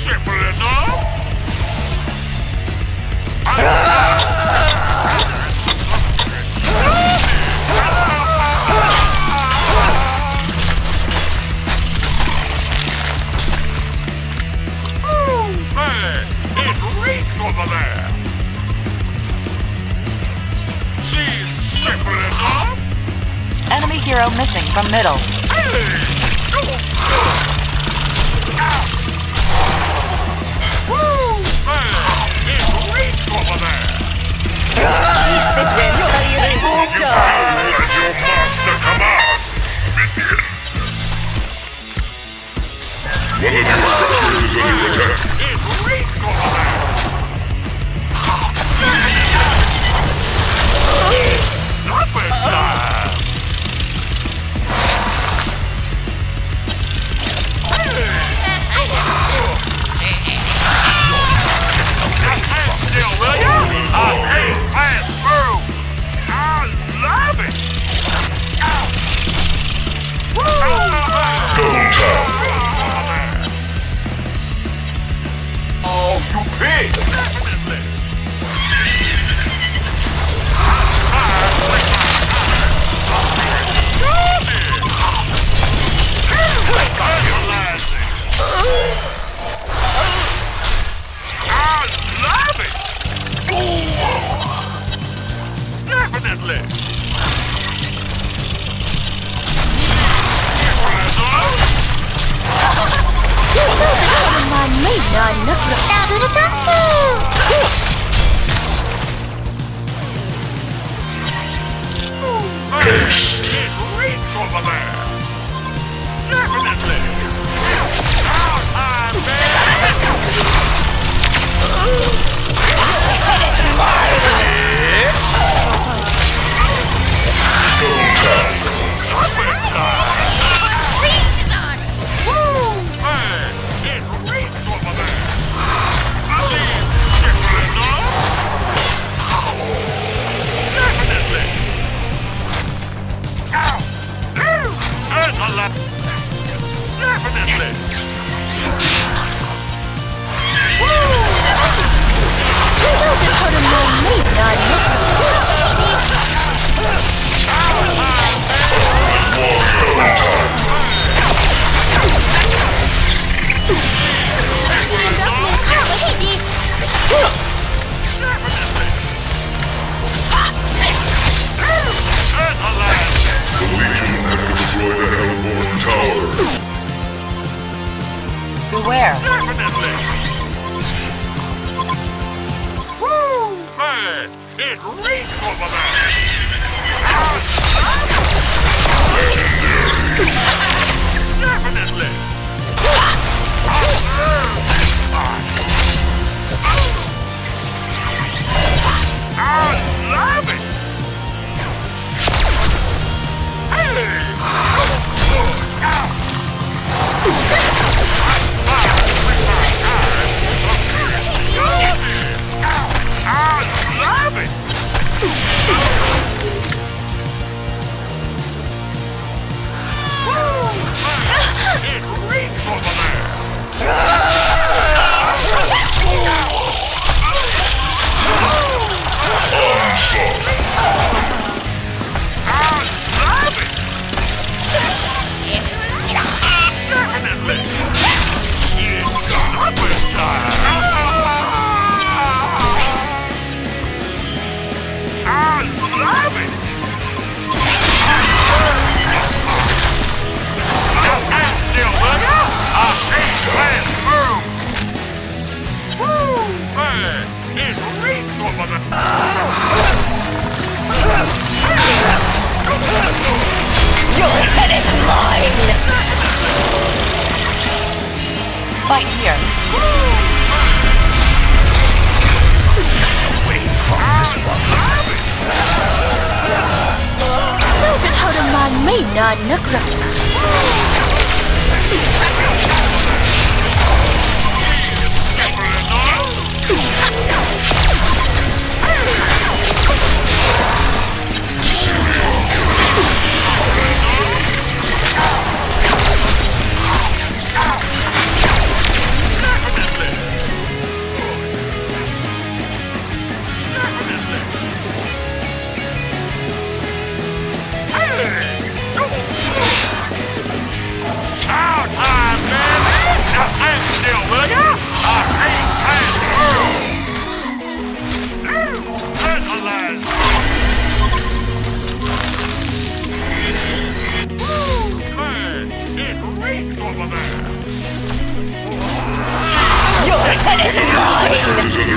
simple enough. Oh, man, it reeks over there. Seems simple enough. Enemy hero missing from middle. Woo! Man, it reeks over there. Jesus, we'll tell you it's done. As your master commands, minion. One of your structures is under attack. It reeks over there. It's supper time. Still, will ya? I hate fast food. I love it. Oh, you pig! Definitely. Definitely. Haste. It reeks over there. Definitely. Out high, man. Beware. Definitely. Woo! Man, it reeks over there. Legendary. Definitely. I love it. Hey! It reeks over there! I love it! Definitely! It's supper time! I love it! Still, will ya? I hate fast food! Woo! Man, it reeks over the... Your head is mine! Fight here. Waiting for this one. Đâuจะทรมานไม่นานนักหรอก Definitely! Your head is mine!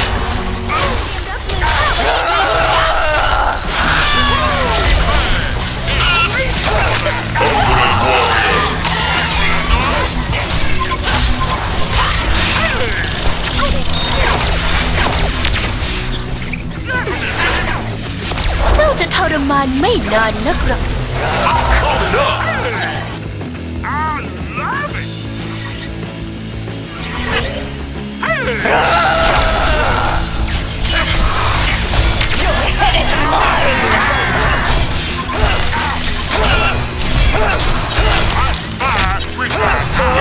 เจ้าจะทรมานไม่นานนักหรอก Coming up! I love it! Your head is mine! I spy with my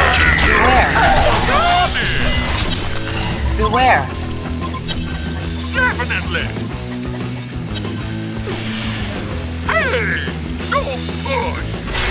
Beware. Beware. Definitely! Hey! Don't push!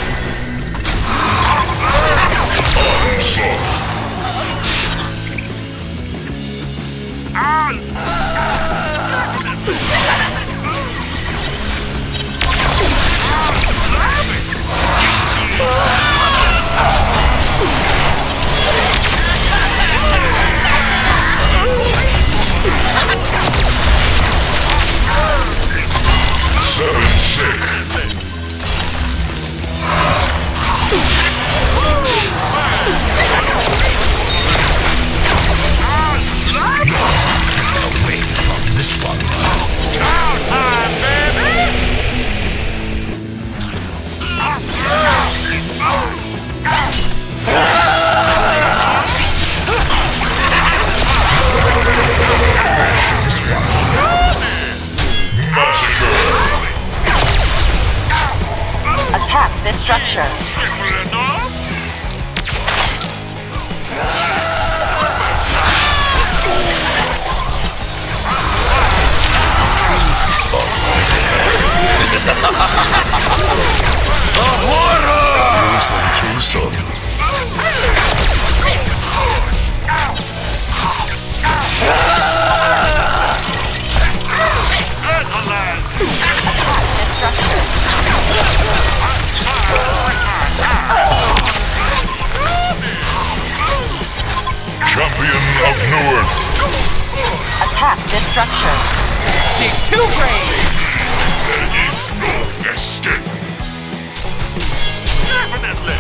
Attack this structure. Simple enough? Attack this structure. Champion of Newark. Attack this structure. Dig too brave! There is no escape. Definitely!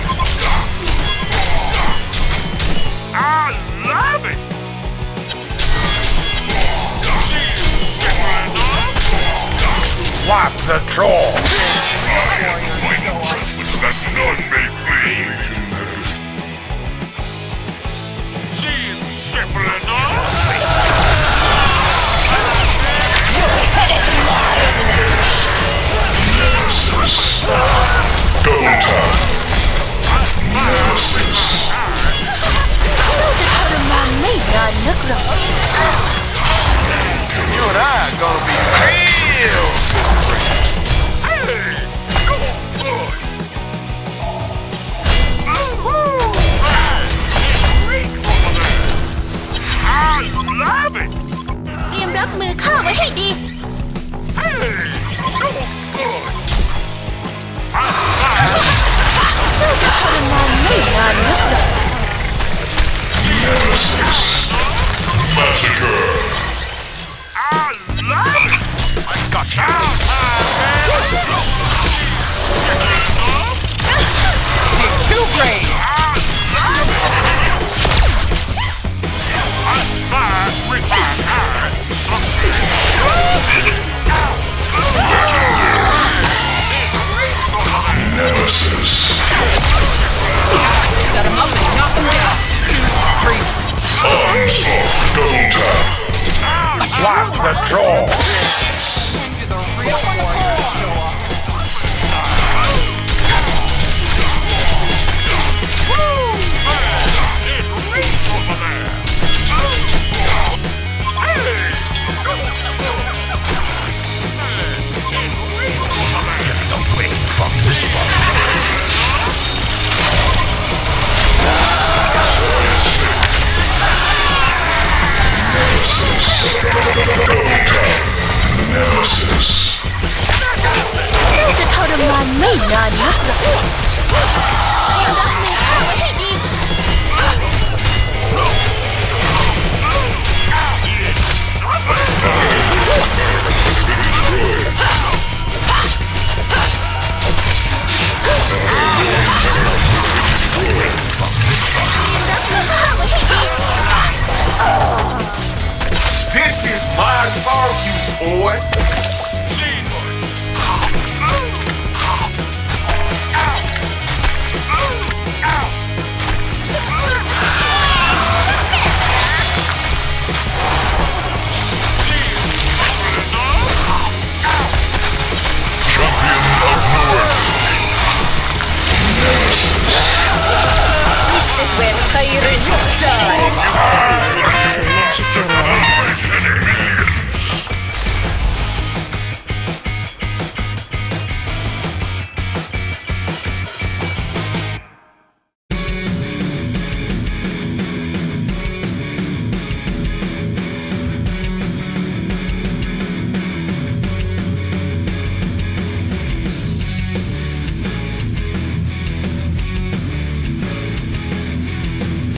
I love it! Simple enough? Wipe the troll. Final judgment that none may flee. Seems simple enough? Nemesis. Double tap. Nemesis. เจ้าจะทรมานไม่นานนักหรอก You and I are gonna be real! Hey! Don't push! Woo-hoo! Man, it reeks over there! I love it! เตรียมรับมือข้าไว้ให้ดี Hey! Don't push! I spy! เจ้าจะทรมานไม่นานนักหรอก Nemesis. Massacre. I love it! I got you! Dig too brave! I spy with my eye something. Nemesis. Set him up and knock him down! 2, 3. Onslaught. Double tap. Wipe the troll. Send you the real warrior to show off. It reeks over there. Hey! It reeks over there. Away from this one. Nemesis. เจ้าจะทรมานไม่นานนักหรอกเตรียมรับมือข้าไว้ให้ดี tyrant's die! To let you do it.